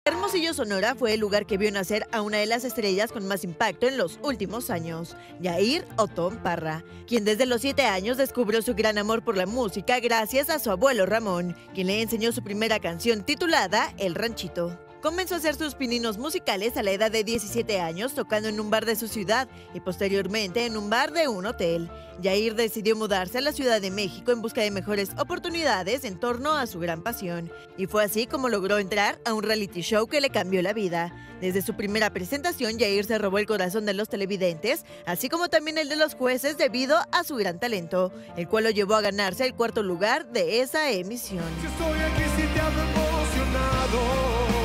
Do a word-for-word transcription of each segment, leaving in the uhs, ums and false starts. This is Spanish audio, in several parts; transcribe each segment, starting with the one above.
Hermosillo, Sonora fue el lugar que vio nacer a una de las estrellas con más impacto en los últimos años, Yair Otón Parra, quien desde los siete años descubrió su gran amor por la música gracias a su abuelo Ramón, quien le enseñó su primera canción titulada El Ranchito. Comenzó a hacer sus pininos musicales a la edad de diecisiete años tocando en un bar de su ciudad y posteriormente en un bar de un hotel. Yair decidió mudarse a la Ciudad de México en busca de mejores oportunidades en torno a su gran pasión. Y fue así como logró entrar a un reality show que le cambió la vida. Desde su primera presentación, Yair se robó el corazón de los televidentes, así como también el de los jueces debido a su gran talento, el cual lo llevó a ganarse el cuarto lugar de esa emisión. Yo estoy aquí si te hablo emocionado.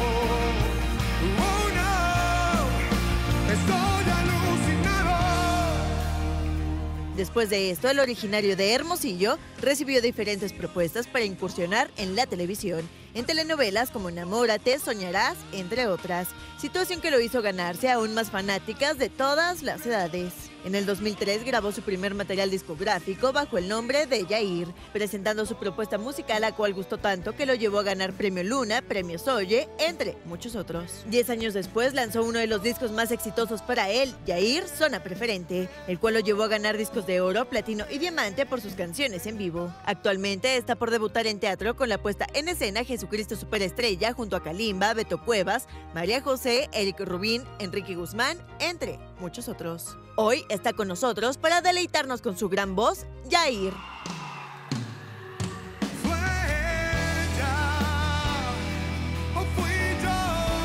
Estoy alucinado. Después de esto, el originario de Hermosillo recibió diferentes propuestas para incursionar en la televisión, en telenovelas como Enamórate, Soñarás, entre otras, situación que lo hizo ganarse aún más fanáticas de todas las edades. En el dos mil tres grabó su primer material discográfico bajo el nombre de Yair, presentando su propuesta musical, la cual gustó tanto que lo llevó a ganar Premio Luna, Premio Oye, entre muchos otros. Diez años después lanzó uno de los discos más exitosos para él, Yair, Zona Preferente, el cual lo llevó a ganar discos de oro, platino y diamante por sus canciones en vivo. Actualmente está por debutar en teatro con la puesta en escena Jesucristo Superestrella junto a Kalimba, Beto Cuevas, María José, Eric Rubín, Enrique Guzmán, entre muchos otros. Hoy está con nosotros para deleitarnos con su gran voz, Yair. Fue ella o fui yo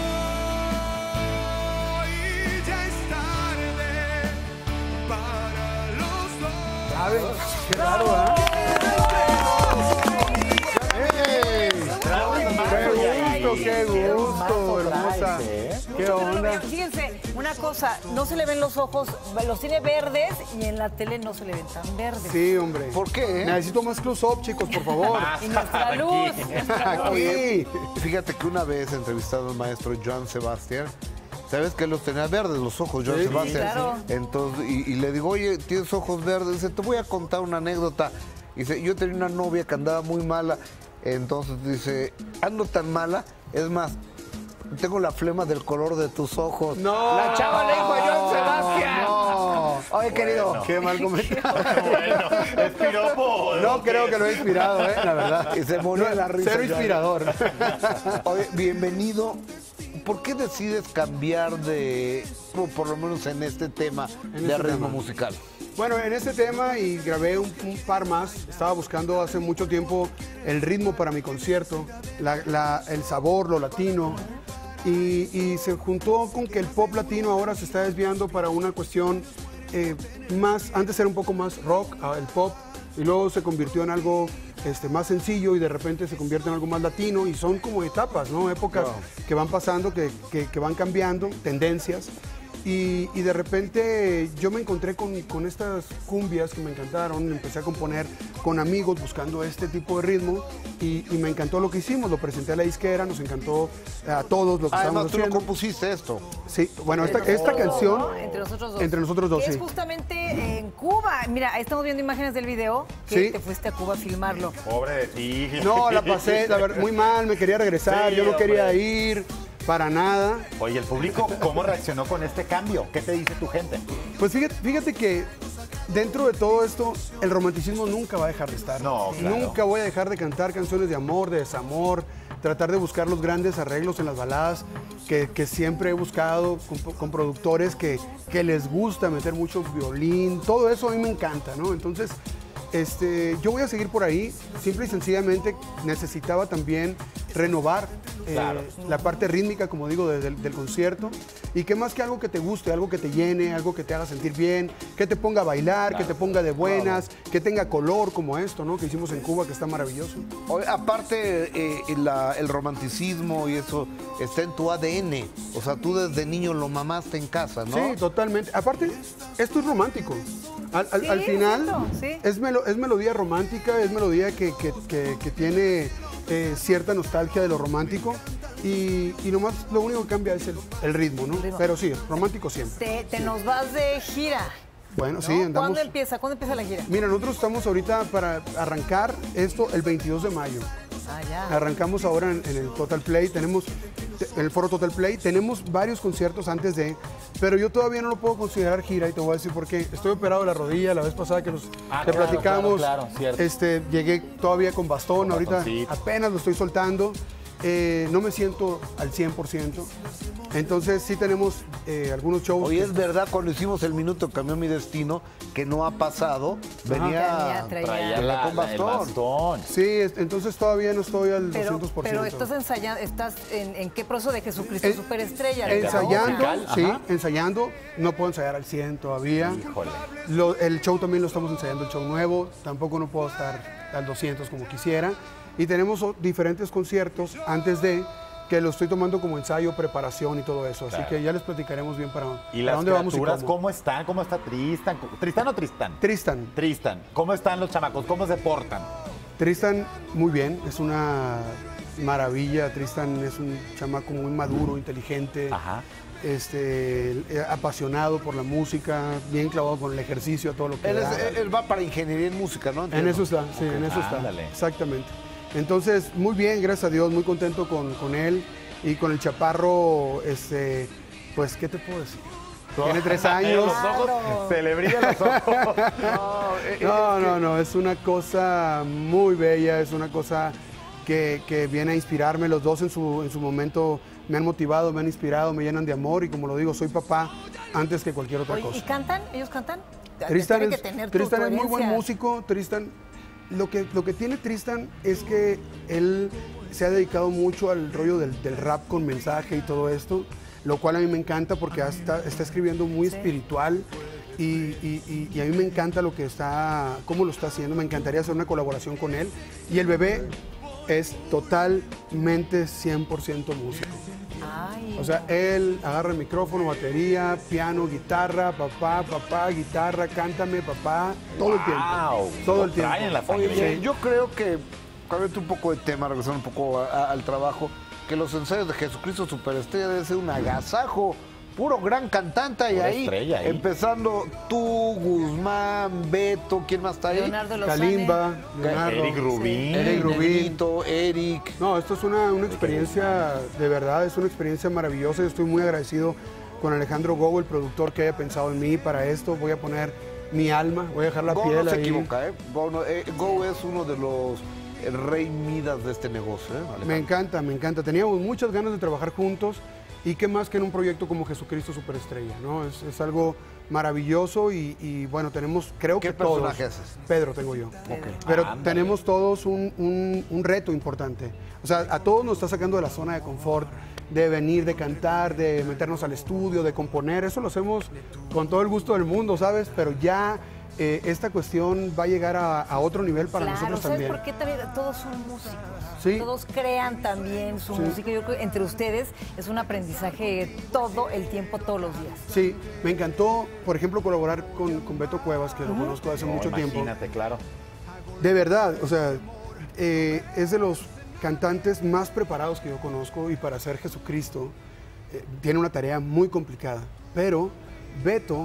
y ya es tarde para los dos. ¿Sabes? Qué raro, ¿eh? ¡Qué gusto, qué gusto, hermosa! ¿Qué onda? Fíjense, una cosa, no se le ven los ojos, los tiene verdes y en la tele no se le ven tan verdes. Sí, hombre. ¿Por qué? Necesito más close-up, chicos, por favor. Y nuestra luz, nuestra luz. Aquí. Fíjate que una vez entrevistado al maestro Joan Sebastián, ¿sabes que los tenía verdes los ojos, Joan Sí, Sebastián? claro. Entonces, y, y le digo, oye, tienes ojos verdes. Dice, te voy a contar una anécdota. Dice, yo tenía una novia que andaba muy mala. Entonces dice, ando tan mala, es más, tengo la flema del color de tus ojos. No. La chava le dijo a Joan Sebastián. No. Oye, querido. Bueno. Qué mal comentario. Bueno, ¿es piropo? No creo que lo he inspirado, ¿eh? La verdad. Y se murió de la risa. Cero Joan. inspirador. Oye, bienvenido. ¿Por qué decides cambiar de, o por lo menos en este tema, En de este ritmo tema. musical? Bueno, en este tema y grabé un, un par más. Estaba buscando hace mucho tiempo el ritmo para mi concierto, la- la- el sabor, lo latino. Y, y se juntó con que el pop latino ahora se está desviando para una cuestión eh, más, antes era un poco más rock, ah, el pop, y luego se convirtió en algo este, más sencillo y de repente se convierte en algo más latino y son como etapas, ¿no? Épocas Wow. que van pasando, que, que- que van cambiando, tendencias. Y, y de repente yo me encontré con, con estas cumbias que me encantaron, empecé a componer con amigos buscando este tipo de ritmo y, y me encantó lo que hicimos, lo presenté a la disquera, nos encantó a todos lo que Además, estábamos tú lo haciendo. compusiste esto. Sí, bueno, esta, esta canción, ¿no? Entre nosotros dos. entre nosotros dos, Que sí. es justamente en Cuba. Mira, ahí estamos viendo imágenes del video que Sí. te fuiste a Cuba a filmarlo. Pobre de ti. No, la pasé, la verdad, muy mal, me quería regresar, Sí, yo no quería hombre. ir para nada. Oye, el público, ¿cómo reaccionó con este cambio? ¿Qué te dice tu gente? Pues fíjate, fíjate que dentro de todo esto, el romanticismo nunca va a dejar de estar. No, claro. Nunca voy a dejar de cantar canciones de amor, de desamor, tratar de buscar los grandes arreglos en las baladas que, que siempre he buscado con, con productores que, que les gusta meter mucho violín, todo eso a mí me encanta, ¿no? Entonces, este, yo voy a seguir por ahí, simple y sencillamente necesitaba también renovar eh, Claro. la parte rítmica, como digo, de- del, del concierto. Y qué más que algo que te guste, algo que te llene, algo que te haga sentir bien, que te ponga a bailar, que te ponga de buenas, que tenga color como esto, ¿no? Que hicimos en Cuba, que está maravilloso. Oye, aparte, eh, la- el romanticismo y eso está en tu A D N. O sea, tú desde niño lo mamaste en casa, ¿no? Sí, totalmente. Aparte, esto es romántico. Al, al- Sí, al final, exacto, sí. es, melo- es melodía romántica, es melodía que, que- que- que tiene eh, cierta nostalgia de lo romántico. Y, y nomás lo único que cambia es el, el ritmo, ¿no? ritmo. Pero sí, romántico siempre. Te, te nos vas de gira. Bueno, ¿no? sí, andamos. ¿Cuándo empieza? ¿Cuándo empieza la gira? Mira, nosotros estamos ahorita para arrancar esto el veintidós de mayo. Ah, ya. Arrancamos ahora en, en el Total Play. Tenemos te- en el Foro Total Play. Tenemos varios conciertos antes de, pero yo todavía no lo puedo considerar gira y te voy a decir por qué. Estoy operado de la rodilla, la vez pasada que nos Ah, que claro, platicamos, claro, claro, cierto. este, llegué todavía con bastón, Con ahorita bastoncito. apenas lo estoy soltando. Eh, no me siento al cien por ciento. Entonces sí tenemos eh, algunos shows. Oye, que- es verdad, cuando hicimos el minuto que cambió mi destino, que no ha pasado, venía, Venía, traía- Traía venía la- con la- el bastón. bastón. Sí, es- entonces todavía no estoy al Pero, doscientos por ciento. pero estás ensayando, estás en, en qué proceso de Jesucristo En- Superestrella. ¿no? Ensayando, musical, sí, ajá. ensayando. No puedo ensayar al cien todavía. Híjole. Lo- el show también lo estamos ensayando, el show nuevo. Tampoco no puedo estar al doscientos como quisiera. Y tenemos o- diferentes conciertos antes de que lo estoy tomando como ensayo, preparación y todo eso. Así Claro. que ya les platicaremos bien para, ¿Y para las dónde vamos y criaturas cómo. cómo están? ¿Cómo está Tristan? ¿Tristan o Tristán? Tristan. Tristan. ¿Cómo están los chamacos? ¿Cómo se portan? Tristan, muy bien. Es una maravilla. Tristan es un chamaco muy maduro, inteligente. Ajá. Este, eh, apasionado por la música, bien clavado con el ejercicio, a todo lo que Él, es- da. él- él va para ingeniería en música, ¿no? En Entiendo. eso está, sí, en eso está. Ándale. Exactamente. Entonces, muy bien, gracias a Dios, muy contento con, con él y con el chaparro, este, pues, ¿qué te puedo decir? Tiene tres años. Los ojos, se le brillan los ojos. No, no, no, es una cosa muy bella, es una cosa que, que viene a inspirarme. Los dos en su, en su momento me han motivado, me han inspirado, me llenan de amor y como lo digo, soy papá antes que cualquier otra Oye, ¿y cosa. cantan? ¿Ellos cantan? Tristan Tienen es, que tener tu- Tristan tu es muy buen herencia. músico. Tristan, lo que, lo que tiene Tristan es que él se ha dedicado mucho al rollo del, del rap con mensaje y todo esto, lo cual a mí me encanta porque está, está escribiendo muy espiritual y, y- y- y a mí me encanta lo que está, cómo lo está haciendo. Me encantaría hacer una colaboración con él. Y el bebé es totalmente cien por ciento músico. Ay, O sea, él agarra el micrófono, batería, piano, guitarra, papá, papá, guitarra, cántame, papá, todo el tiempo. Wow, Todo lo el tiempo. traen en la sangre. Oye, Sí. yo creo que, cambiando un poco de tema, regresando un poco a- a- al trabajo, que los ensayos de Jesucristo Superestrella debe ser un agasajo, puro gran cantante y Pura ahí, estrella ahí. empezando tú, Guzmán, Beto, ¿quién más está ahí? Leonardo Lozane. Kalimba, Leonardo. Eric Rubín. Eric Rubín. Negrito, Eric. No, esto es una, una experiencia, de verdad, es una experiencia maravillosa. Yo estoy muy agradecido con Alejandro Gogo, el productor que haya pensado en mí para esto. Voy a poner mi alma, voy a dejar la Go piel no se ahí. equivoca, ¿eh? Go, no- eh, Go es uno de los el rey Midas de este negocio, ¿eh? Alejandro? Me encanta, me encanta. Teníamos muchas ganas de trabajar juntos y qué más que en un proyecto como Jesucristo Superestrella, ¿no? Es, es algo maravilloso y, y, bueno, tenemos, creo ¿Qué que todos. personaje haces? Pedro tengo yo. Pero Ándale. tenemos todos un, un- un reto importante. O sea, a todos nos está sacando de la zona de confort, de venir, de cantar, de meternos al estudio, de componer. Eso lo hacemos con todo el gusto del mundo, ¿sabes? Pero ya eh, esta cuestión va a llegar a, a otro nivel para claro, nosotros ¿sabes también. por qué también? Todos son músicos. Sí. Todos crean también su Sí. música. Yo creo que entre ustedes es un aprendizaje todo el tiempo, todos los días. Sí, me encantó, por ejemplo, colaborar con, con Beto Cuevas, que lo conozco hace No, mucho tiempo. Imagínate, claro. De verdad, o sea, eh, es de los cantantes más preparados que yo conozco y para ser Jesucristo eh, tiene una tarea muy complicada. Pero Beto,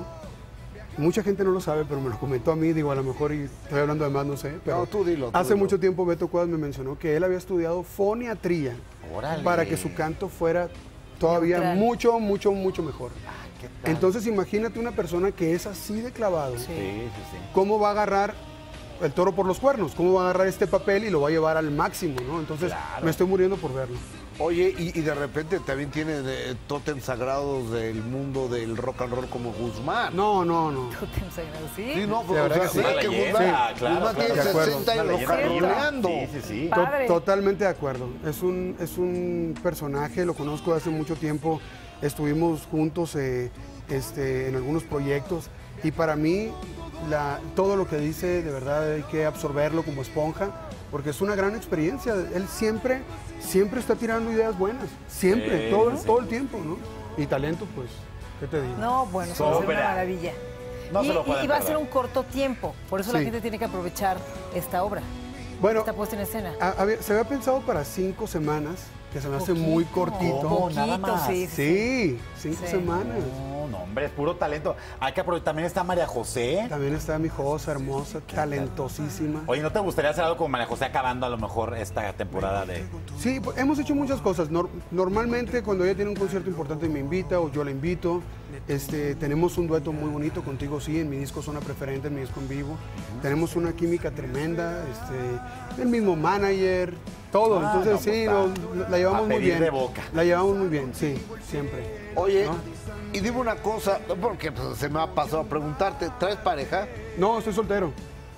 mucha gente no lo sabe, pero me lo comentó a mí, digo, a lo mejor y estoy hablando de más, no sé. Pero No, tú dilo, tú hace dilo. mucho tiempo Beto Cuevas me mencionó que él había estudiado foniatría Órale. para que su canto fuera todavía Neutral. mucho, mucho, mucho mejor. ¿Qué tal? Entonces imagínate una persona que es así de clavado. Sí, sí, sí. ¿Cómo va a agarrar el toro por los cuernos? ¿Cómo va a agarrar este papel y lo va a llevar al máximo, ¿no? Entonces Claro. me estoy muriendo por verlo. Oye, y, y de repente también tiene eh, tótems sagrados del mundo del rock and roll como Guzmán. No, no, no. Tú te enseñas, ¿sí? Sí, no, Sí, pues, la o verdad sea, que sí. sí, Una que leyenda, Guzmán, claro, Guzmán claro. tiene De acuerdo. sesenta Una años rock and leyenda. rolleando. Sí, sí, sí. To- Padre. Totalmente de acuerdo. Es un, es un personaje, lo conozco hace mucho tiempo. Estuvimos juntos eh, este, en algunos proyectos y para mí la- todo lo que dice de verdad hay que absorberlo como esponja porque es una gran experiencia. Él siempre, siempre está tirando ideas buenas. Siempre, Sí, todo, sí, sí. todo el tiempo, ¿no? Y talento, pues, ¿qué te digo? No, bueno, eso va a ser una Sobra. maravilla. No y, se lo y- pueden y va a perder. ser un corto tiempo, por eso la Sí. gente tiene que aprovechar esta obra, Bueno, esta puesta en escena. a- había- se había pensado para cinco semanas que se me hace muy cortito. ¿Cómo? Nada más. Sí, Sí, cinco Sí. semanas. No, no, hombre, es puro talento. Hay que aprovechar. También está María José. También está mi Josa, hermosa, talentosísima. Oye, ¿no te gustaría hacer algo con María José acabando a lo mejor esta temporada de...? Sí, pues, hemos hecho muchas cosas. Nor- normalmente cuando ella tiene un concierto importante me invita o yo la invito. Este, tenemos un dueto muy bonito contigo, sí, en mi disco Zona Preferente, en mi disco en vivo. Tenemos una química tremenda, este, el mismo manager, todo. Ah, Entonces no, sí, pues, no, la llevamos a muy pedir bien. de boca. La llevamos muy bien, sí, siempre. Oye, ¿No? y dime una cosa, porque pues, se me ha pasado a preguntarte, ¿traes pareja? No, estoy soltero.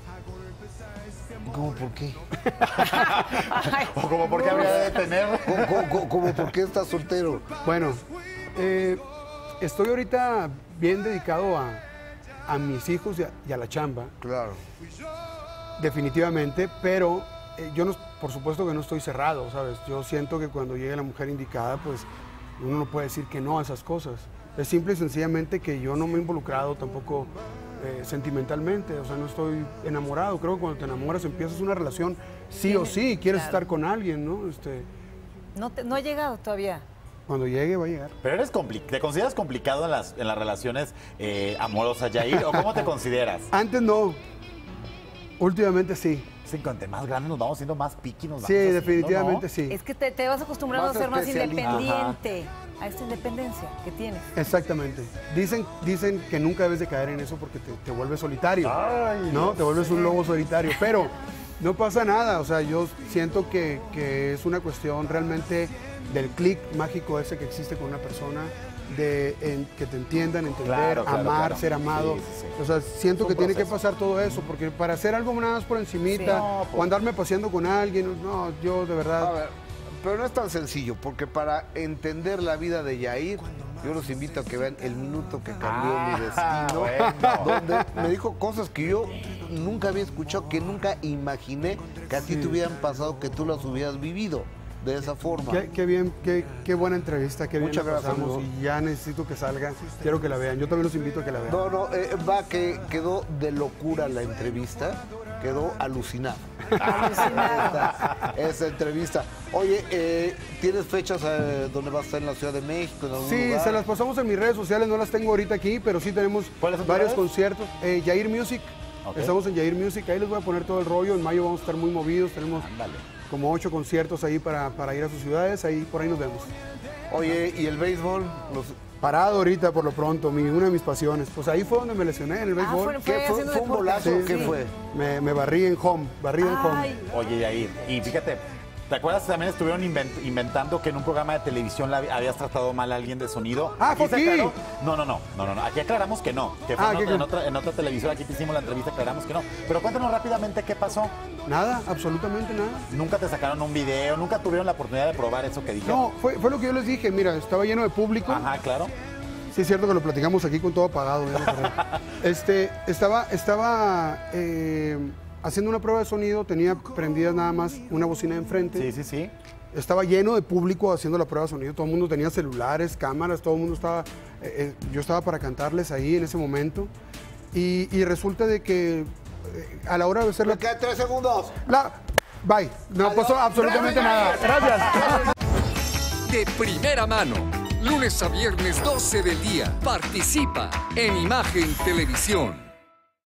¿Cómo por qué? ¿O como por qué habría de tener? ¿Cómo, cómo- cómo- cómo por qué estás soltero? Bueno, eh, estoy ahorita bien dedicado a, a mis hijos y a, y a la chamba. Claro. Definitivamente, pero eh, yo no, por supuesto que no estoy cerrado, ¿sabes? Yo siento que cuando llegue la mujer indicada, pues uno no puede decir que no a esas cosas. Es simple y sencillamente que yo no me he involucrado tampoco eh, sentimentalmente, o sea, no estoy enamorado. Creo que cuando te enamoras empiezas una relación sí o sí, quieres claro. estar con alguien, ¿no? Este, No, te- no ha llegado todavía. cuando llegue va a llegar. ¿Pero eres compli- te consideras complicado en las, en las relaciones eh, amorosas, Yair? ¿O cómo te consideras? Antes no, últimamente sí. Sí, cuanto más grandes nos vamos siendo más piqui, nos Sí, vamos haciendo, definitivamente ¿no? sí. Es que te, te vas acostumbrando Más a ser más especialista. independiente, a esta independencia que tienes. Exactamente. Dicen, dicen que nunca debes de caer en eso porque te, te vuelves solitario, Ay, ¿no? Dios. Te vuelves un lobo solitario, pero no pasa nada. O sea, yo siento que, que es una cuestión realmente del clic mágico ese que existe con una persona, de en- que te entiendan, entender, Claro, claro, amar, claro. ser amado. Sí, sí, sí. O sea, siento Es que un tiene que proceso. pasar todo eso, porque para hacer algo nada más por encimita, Sí. No, pues. o andarme paseando con alguien, no, yo de A verdad... ver, pero no es tan sencillo, porque para entender la vida de Yair, yo los invito a que vean el minuto que cambió Ah, mi destino, bueno. donde me dijo cosas que yo nunca había escuchado, que nunca imaginé que a ti te hubieran pasado, que tú las hubieras vivido de esa forma. Qué, qué bien, qué, qué buena entrevista, qué bien Muchas la gracias, pasamos, amigo. y ya necesito que salga, quiero que la vean, yo también los invito a que la vean. No, no, eh, va que quedó de locura la entrevista, quedó alucinado. esta, esta entrevista. Oye, eh, ¿tienes fechas eh, donde vas a estar en la Ciudad de México? En algún Sí, lugar? se las pasamos en mis redes sociales, no las tengo ahorita aquí, pero sí tenemos ¿Cuáles son tus varios redes? conciertos. Eh, Yair Music, Ok. estamos en Yair Music, ahí les voy a poner todo el rollo, en mayo vamos a estar muy movidos, tenemos Ándale. como ocho conciertos ahí para, para ir a sus ciudades, ahí por ahí nos vemos. Oye, ¿y el béisbol? Los- Parado ahorita por lo pronto, mi, una de mis pasiones. Pues ahí fue donde me lesioné en el béisbol. fue- ¿Qué fue fue? haciendo ¿Fue un deporte. bolazo o Sí, qué sí. fue? Me, me barrí en home, barrido en home. Ay, Oye, Yair, y fíjate, ¿te acuerdas que también estuvieron invent- inventando que en un programa de televisión la habías tratado mal a alguien de sonido? Ah, fue se aquí. aclaró- No, no, no, no, no, no. Aquí aclaramos que no. Que fue Ah, en, ¿qué- otra, en, qué? otra, en otra televisora, aquí te hicimos la entrevista, aclaramos que no. Pero cuéntanos rápidamente qué pasó. Nada, absolutamente nada. Nunca te sacaron un video, nunca tuvieron la oportunidad de probar eso que dijeron. No, fue, fue lo que yo les dije, mira, estaba lleno de público. Ajá, claro. Sí, es cierto que lo platicamos aquí con todo apagado. ya me acordé. este, estaba estaba eh, haciendo una prueba de sonido, tenía prendidas nada más una bocina de enfrente. Sí, sí, sí. Estaba lleno de público haciendo la prueba de sonido. Todo el mundo tenía celulares, cámaras, todo el mundo estaba... eh, eh, yo estaba para cantarles ahí en ese momento. Y, y resulta de que eh, a la hora de hacer la... Me quedan tres segundos. la bye. No pasó absolutamente nada. Gracias. De primera mano, lunes a viernes doce del día. Participa en Imagen Televisión.